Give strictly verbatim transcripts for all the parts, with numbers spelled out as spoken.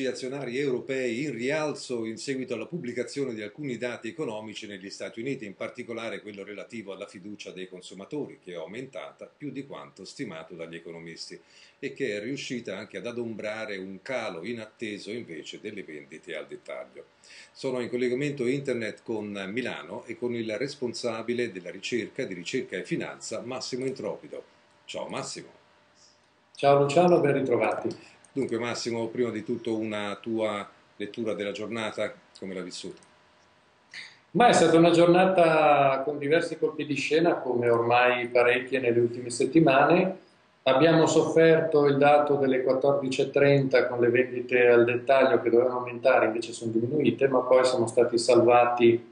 indici azionari europei in rialzo in seguito alla pubblicazione di alcuni dati economici negli Stati Uniti, in particolare quello relativo alla fiducia dei consumatori, che è aumentata più di quanto stimato dagli economisti e che è riuscita anche ad adombrare un calo inatteso invece delle vendite al dettaglio. Sono in collegamento internet con Milano e con il responsabile della ricerca di ricerca e finanza, Massimo Intropido. Ciao Massimo. Ciao Luciano, ben ritrovati. Dunque Massimo, prima di tutto una tua lettura della giornata, come l'ha vissuta? Ma è stata una giornata con diversi colpi di scena, come ormai parecchie nelle ultime settimane. Abbiamo sofferto il dato delle quattordici e trenta con le vendite al dettaglio che dovevano aumentare, invece sono diminuite, ma poi siamo stati salvati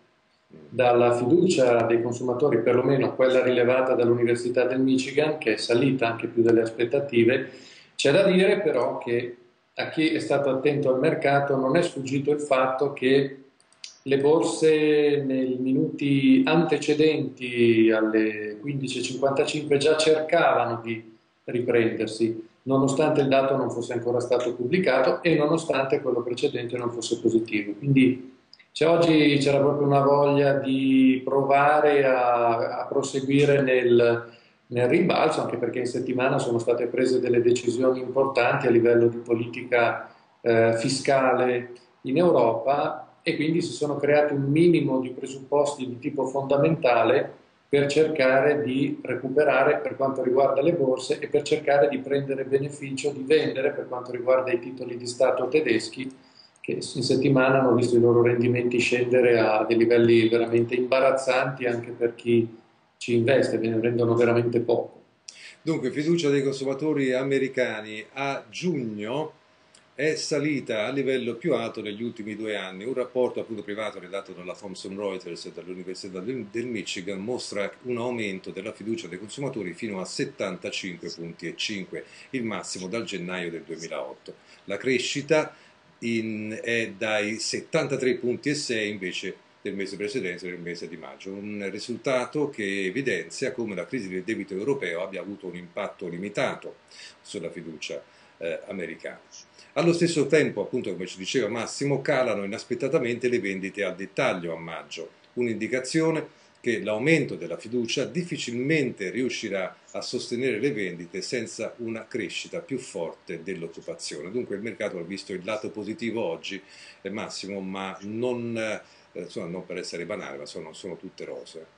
dalla fiducia dei consumatori, perlomeno quella rilevata dall'Università del Michigan, che è salita anche più delle aspettative. C'è da dire però che a chi è stato attento al mercato non è sfuggito il fatto che le borse nei minuti antecedenti alle quindici e cinquantacinque già cercavano di riprendersi, nonostante il dato non fosse ancora stato pubblicato e nonostante quello precedente non fosse positivo. Quindi cioè, oggi c'era proprio una voglia di provare a, a proseguire nel, nel rimbalzo, anche perché in settimana sono state prese delle decisioni importanti a livello di politica eh, fiscale in Europa e quindi si sono creati un minimo di presupposti di tipo fondamentale per cercare di recuperare per quanto riguarda le borse e per cercare di prendere beneficio, di vendere per quanto riguarda i titoli di Stato tedeschi, che in settimana hanno visto i loro rendimenti scendere a dei livelli veramente imbarazzanti anche per chi ci investe, ne rendono veramente poco. Dunque, fiducia dei consumatori americani a giugno è salita a livello più alto negli ultimi due anni. Un rapporto appunto privato redatto dalla Thomson Reuters e dall'Università del, del Michigan mostra un aumento della fiducia dei consumatori fino a settantacinque punti e cinque, il massimo dal gennaio del duemilaotto. La crescita in, è dai settantatré punti e sei invece del mese precedente, del mese di maggio, un risultato che evidenzia come la crisi del debito europeo abbia avuto un impatto limitato sulla fiducia eh, americana. Allo stesso tempo, appunto come ci diceva Massimo, calano inaspettatamente le vendite al dettaglio a maggio, un'indicazione che l'aumento della fiducia difficilmente riuscirà a sostenere le vendite senza una crescita più forte dell'occupazione. Dunque il mercato ha visto il lato positivo oggi, eh, Massimo, ma non, eh, insomma, non per essere banale, ma sono, sono tutte rose.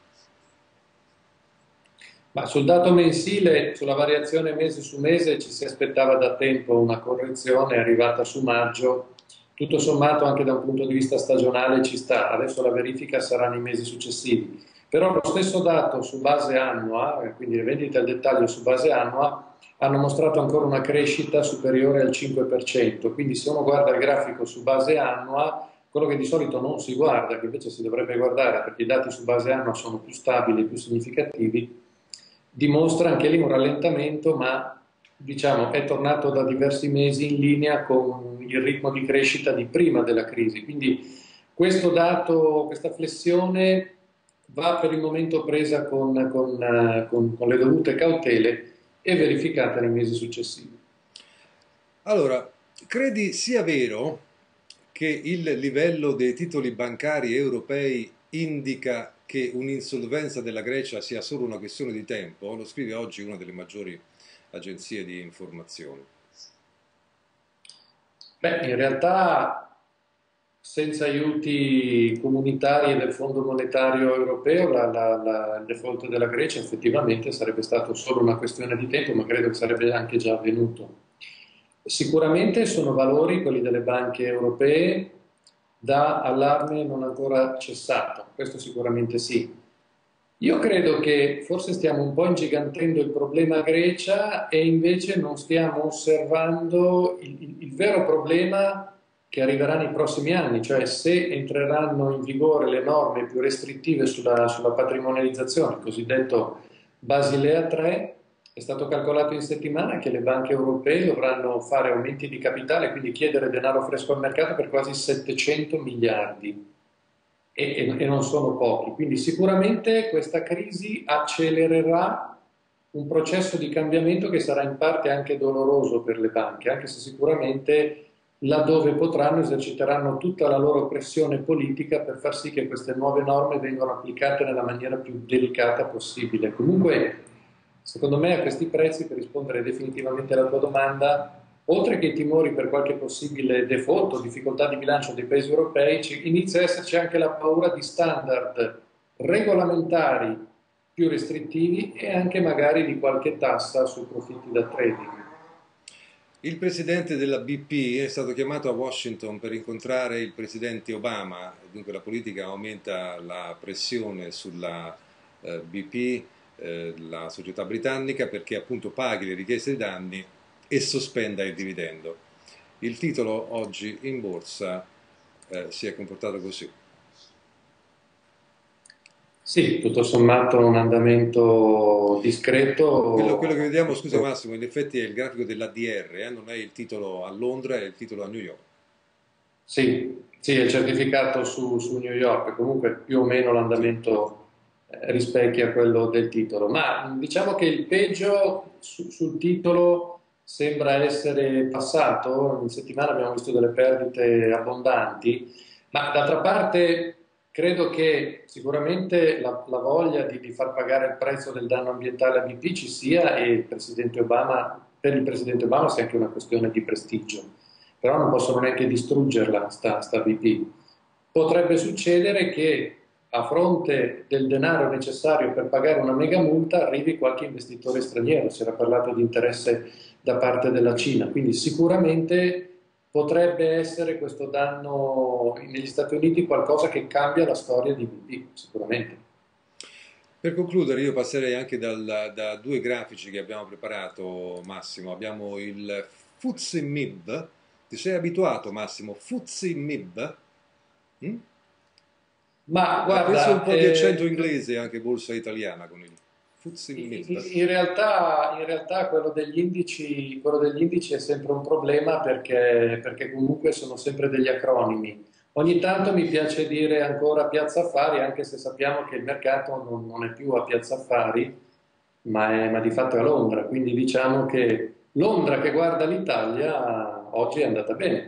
Ma sul dato mensile, sulla variazione mese su mese, ci si aspettava da tempo una correzione, è arrivata su maggio, tutto sommato anche da un punto di vista stagionale ci sta, adesso la verifica sarà nei mesi successivi. Però lo stesso dato su base annua, quindi le vendite al dettaglio su base annua, hanno mostrato ancora una crescita superiore al cinque per cento, quindi se uno guarda il grafico su base annua, quello che di solito non si guarda, che invece si dovrebbe guardare perché i dati su base annua sono più stabili, più significativi, dimostra anche lì un rallentamento, ma diciamo è tornato da diversi mesi in linea con il ritmo di crescita di prima della crisi. Quindi questo dato, questa flessione va per il momento presa con, con, con, con le dovute cautele e verificata nei mesi successivi. Allora, credi sia vero che il livello dei titoli bancari europei indica che un'insolvenza della Grecia sia solo una questione di tempo? Lo scrive oggi una delle maggiori agenzie di informazione. Beh, in realtà senza aiuti comunitari del Fondo Monetario Europeo la, la, la, il default della Grecia effettivamente sarebbe stato solo una questione di tempo, ma credo che sarebbe anche già avvenuto. Sicuramente sono valori, quelli delle banche europee, da allarme non ancora cessato, questo sicuramente sì. Io credo che forse stiamo un po' ingigantendo il problema Grecia e invece non stiamo osservando il, il, il vero problema che arriverà nei prossimi anni, cioè se entreranno in vigore le norme più restrittive sulla, sulla patrimonializzazione, il cosiddetto Basilea tre. È stato calcolato in settimana che le banche europee dovranno fare aumenti di capitale, quindi chiedere denaro fresco al mercato per quasi settecento miliardi e, e, e non sono pochi. Quindi sicuramente questa crisi accelererà un processo di cambiamento che sarà in parte anche doloroso per le banche, anche se sicuramente laddove potranno eserciteranno tutta la loro pressione politica per far sì che queste nuove norme vengano applicate nella maniera più delicata possibile. Comunque, secondo me a questi prezzi, per rispondere definitivamente alla tua domanda, oltre che i timori per qualche possibile default o difficoltà di bilancio dei paesi europei, inizia a esserci anche la paura di standard regolamentari più restrittivi e anche magari di qualche tassa sui profitti da trading. Il presidente della B P è stato chiamato a Washington per incontrare il presidente Obama, dunque la politica aumenta la pressione sulla eh, B P, eh, la società britannica, perché appunto paghi le richieste di danni e sospenda il dividendo. Il titolo oggi in borsa eh, si è comportato così. Sì, tutto sommato un andamento discreto. Quello, quello che vediamo, scusa Massimo, in effetti è il grafico dell'A D R, eh? Non è il titolo a Londra, è il titolo a New York. Sì, sì, è il certificato su, su New York, comunque più o meno l'andamento eh, rispecchia quello del titolo, ma diciamo che il peggio su, sul titolo sembra essere passato. In settimana abbiamo visto delle perdite abbondanti, ma d'altra parte credo che sicuramente la, la voglia di, di far pagare il prezzo del danno ambientale a B P ci sia, e il presidente Obama, per il presidente Obama sia anche una questione di prestigio, però non possono neanche distruggerla sta, sta B P. Potrebbe succedere che a fronte del denaro necessario per pagare una mega multa arrivi qualche investitore straniero, si era parlato di interesse da parte della Cina, quindi sicuramente potrebbe essere questo danno negli Stati Uniti qualcosa che cambia la storia di B P, sicuramente. Per concludere, io passerei anche dal, da due grafici che abbiamo preparato, Massimo. Abbiamo il F T S E M I B. Ti sei abituato, Massimo? F T S E M I B? Mm? Ma guarda, penso un po' di eh, accento inglese anche borsa italiana con il F T S E M I B. in, in realtà, in realtà quello degli indici, quello degli indici è sempre un problema perché, perché comunque sono sempre degli acronimi. Ogni tanto mi piace dire ancora Piazza Affari, anche se sappiamo che il mercato non, non è più a Piazza Affari, ma, è, ma di fatto è a Londra. Quindi diciamo che Londra che guarda l'Italia oggi è andata bene.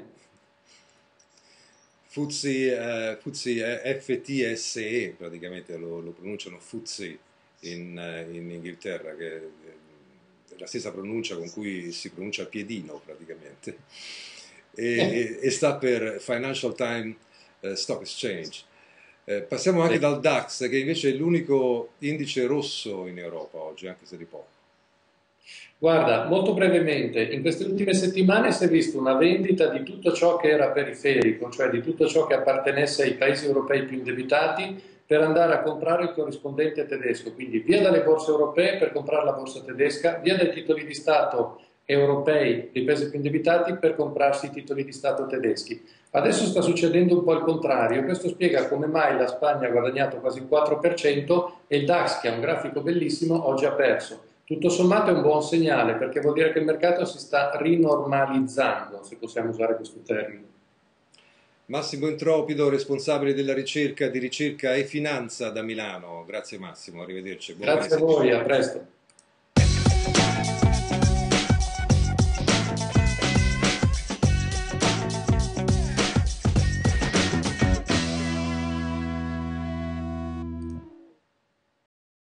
F T S E, eh, F T S E, eh, F T S E, praticamente lo, lo pronunciano F T S E in, eh, in Inghilterra, che è la stessa pronuncia con cui si pronuncia piedino praticamente, e, e, e sta per Financial Times eh, Stock Exchange. Eh, passiamo anche dal DAX, che invece è l'unico indice rosso in Europa oggi, anche se di poco. Guarda, molto brevemente, in queste ultime settimane si è visto una vendita di tutto ciò che era periferico, cioè di tutto ciò che appartenesse ai paesi europei più indebitati, per andare a comprare il corrispondente tedesco, quindi via dalle borse europee per comprare la borsa tedesca, via dai titoli di Stato europei dei paesi più indebitati per comprarsi i titoli di Stato tedeschi. Adesso sta succedendo un po' il contrario, questo spiega come mai la Spagna ha guadagnato quasi il quattro per cento e il DAX, che ha un grafico bellissimo, oggi ha perso. Tutto sommato è un buon segnale, perché vuol dire che il mercato si sta rinormalizzando, se possiamo usare questo termine. Massimo Intropido, responsabile della ricerca di ricerca e finanza da Milano. Grazie Massimo, arrivederci. Buon Grazie a mese. voi, a presto.